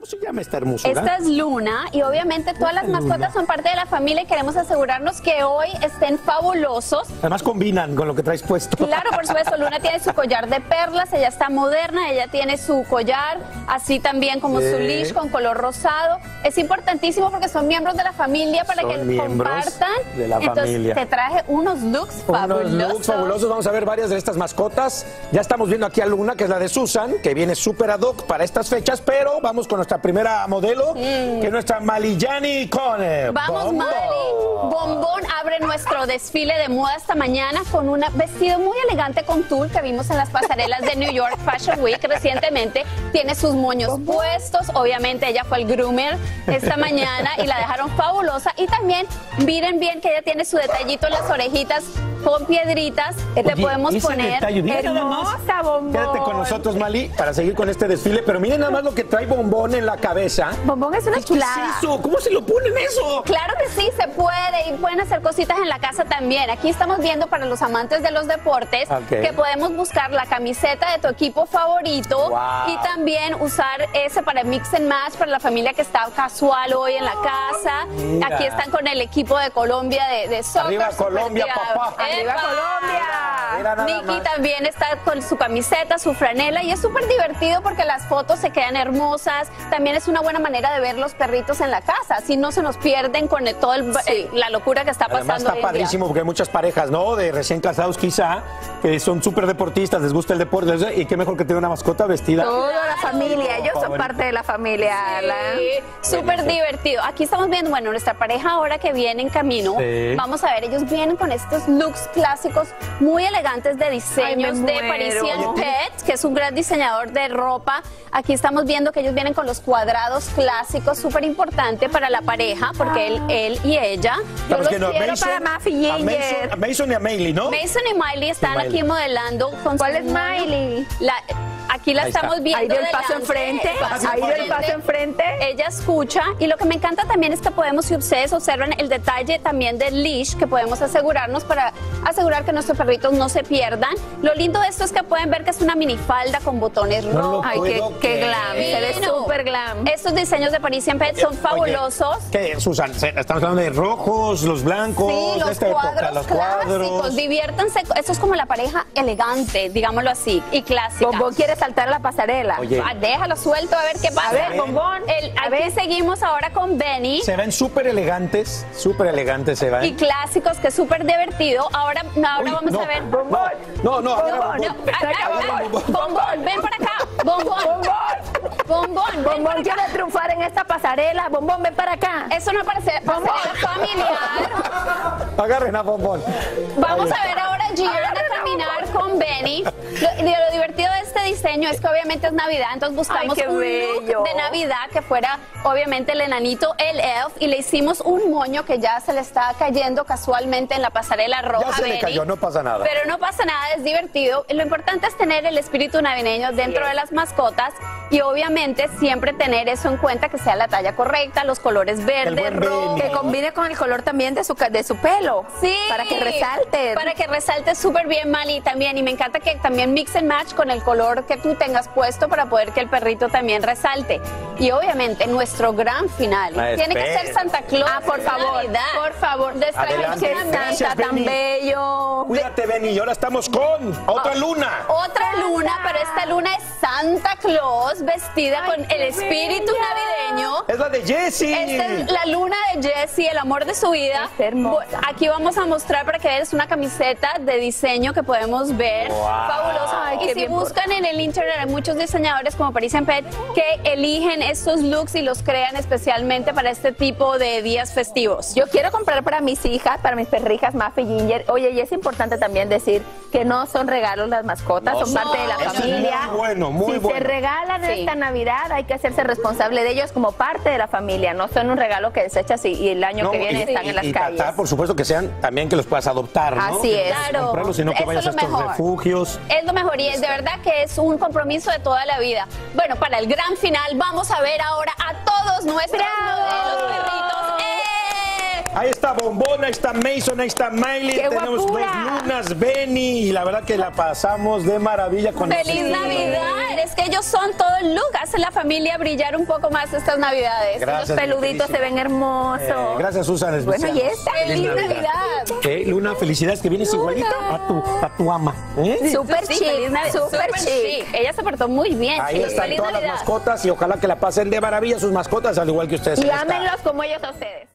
¿Cómo se llama esta hermosura? Esta es Luna y obviamente todas las mascotas son parte de la familia y queremos asegurarnos que hoy estén fabulosos. Además combinan con lo que traes puesto. Claro, por supuesto, Luna tiene su collar de perlas, ella está moderna, ella tiene su collar, así también como su leash con color rosado. Es importantísimo porque son miembros de la familia para que compartan. De la familia. Te traje unos looks fabulosos. Unos looks fabulosos. Vamos a ver varias de estas mascotas. Ya estamos viendo aquí a Luna, que es la de Susan, que viene súper ad hoc para estas fechas, pero vamos con nuestra primera modelo, que es nuestra Maliyani Cone. Vamos, Mali. Bombón abre nuestro desfile de moda esta mañana con un vestido muy elegante con tul que vimos en las pasarelas de New York Fashion Week recientemente. Tiene sus moños puestos. Obviamente ella fue el groomer esta mañana y la dejaron fabulosa. Y también miren bien que ella tiene su detallito en las orejitas con piedritas. Le podemos poner hermosa, Bombón. Quédate con nosotros, Mali, para seguir con este desfile. Pero miren nada más lo que trae Bombón en la cabeza. Bombón es una chulada. ¿Qué es eso? ¿Cómo se lo ponen eso? Claro que sí, se puede y pueden hacer cositas en la casa también. Aquí estamos viendo para los amantes de los deportes que podemos buscar la camiseta de tu equipo favorito y también usar ese para mix and match para la familia que está casual hoy en la casa. Mira. Aquí están con el equipo de Colombia de soccer. Arriba Colombia, papá. ¡Arriba Colombia! Miki también está con su camiseta, su franela y es súper divertido porque las fotos se quedan hermosas. También es una buena manera de ver los perritos en la casa, así no se nos pierden con todo la locura que está pasando. Además está padrísimo porque hay muchas parejas, ¿no? De recién casados quizá, que son súper deportistas, les gusta el deporte y qué mejor que tener una mascota vestida. Toda la familia, ellos son parte de la familia, Alan. Súper divertido. Aquí estamos viendo, bueno, nuestra pareja ahora que viene en camino. Vamos a ver, ellos vienen con estos looks clásicos muy elegantes de diseños de Parisian Pet, que es un gran diseñador de ropa. Aquí estamos viendo que ellos vienen con los cuadrados clásicos, súper importante para la pareja, porque él y ella. Yo los quiero para Mafi Ginger. Mason y a Miley, ¿no? Mason y Miley están aquí modelando. ¿Cuál es Miley? Aquí la estamos viendo. Ahí del paso enfrente. Ahí del paso enfrente. Ella escucha. Y lo que me encanta también es que podemos, si ustedes observan el detalle también del leash, que podemos asegurarnos para asegurar que nuestros perritos no se pierdan. Lo lindo de esto es que pueden ver que es una minifalda con botones rojos. Ay, qué glam. Se ve súper glam. Estos diseños de Parisian Pet son fabulosos. ¿Qué, Susan? Estamos hablando de rojos, los blancos, sí, los de esta cuadros época, los clásicos. Diviértanse. Esto es como la pareja elegante, digámoslo así, y clásica. Bombón quiere saltar la pasarela. Déjalo suelto a ver qué pasa. A ver, Bombón. Aquí seguimos ahora con Benny. Se ven súper elegantes se ven. Y clásicos, que es súper divertido. Ahora vamos a ver. Bombón. No. Bombón, ven para acá. Bombón quiere triunfar en esta pasarela. Bombón, ven para acá. Eso no parece pasarela familiar. Agarren a Bombón. Vamos a ver ahora a Gianna caminar con Benny. Lo divertido de este diseño es que obviamente es Navidad, entonces buscamos un look de Navidad que fuera obviamente el enanito, el elf, y le hicimos un moño que ya se le está cayendo casualmente en la pasarela roja. Ya se le cayó, no pasa nada. Pero no pasa nada, es divertido. Lo importante es tener el espíritu navideño dentro de las mascotas y obviamente siempre tener eso en cuenta, que sea la talla correcta, los colores verdes, rojos. Que combine con el color también de su pelo. Sí. Para que resalte. Para que resalte súper bien, Mali, también. Y me encanta que también mix and match con el color que tú tengas puesto para poder que el perrito también resalte. Y obviamente nuestro gran final tiene que ser Santa Claus. Por favor. Por favor, de esta Santa tan bello. Cuídate, Benny. Y ahora estamos con otra luna. Otra luna, pero esta luna es Santa Claus vestida con el espíritu navideño. Es la de Jessie. Esta es la luna de Jessie, el amor de su vida. Es hermosa. Aquí vamos a mostrar para que veas una camiseta de diseño que podemos ver. Fabulosa. Ay, y si buscan en el internet, hay muchos diseñadores como Parisian Pet que eligen estos looks y los crean especialmente para este tipo de días festivos. Yo quiero comprar para mis hijas, para mis perrijas Mafi Ginger. Oye, y es importante también decir que no son regalos las mascotas, son parte de la familia. Muy bueno, muy bueno. Si se regalan esta Navidad, hay que hacerse responsable de ellos como parte de la familia. No son un regalo que desechas y el año que viene están en las calles. Tratar, por supuesto, que sean también que los puedas adoptar, ¿no? Así es. Claro. Comprarlos, sino que vayas a estos refugios. Es lo mejor y es de verdad que es un compromiso de toda la vida. Bueno, para el gran final vamos a ver ahora a todos nuestros modelos perritos. Ahí está. está Bombón, ahí está Mason, ahí está Miley. ¡Qué tenemos guapura! dos Lunas, Benny, y la verdad que la pasamos de maravilla con ¡Feliz nosotros. Navidad! Es que ellos son todo el look, hacen la familia brillar un poco más estas Navidades. Gracias, Los peluditos se ven hermosos. Gracias, Susan. es Bueno, especial. y esta. ¡Feliz Navidad! Luna, felicidades que vienes igualita a tu ama. Súper Sí, chic, feliz Navidad. súper chic. Ella se portó muy bien. Ahí sí. están Feliz todas Navidad. las mascotas y ojalá que la pasen de maravilla sus mascotas, al igual que ustedes. Y Ahí está. ámenlos como ellos a ustedes.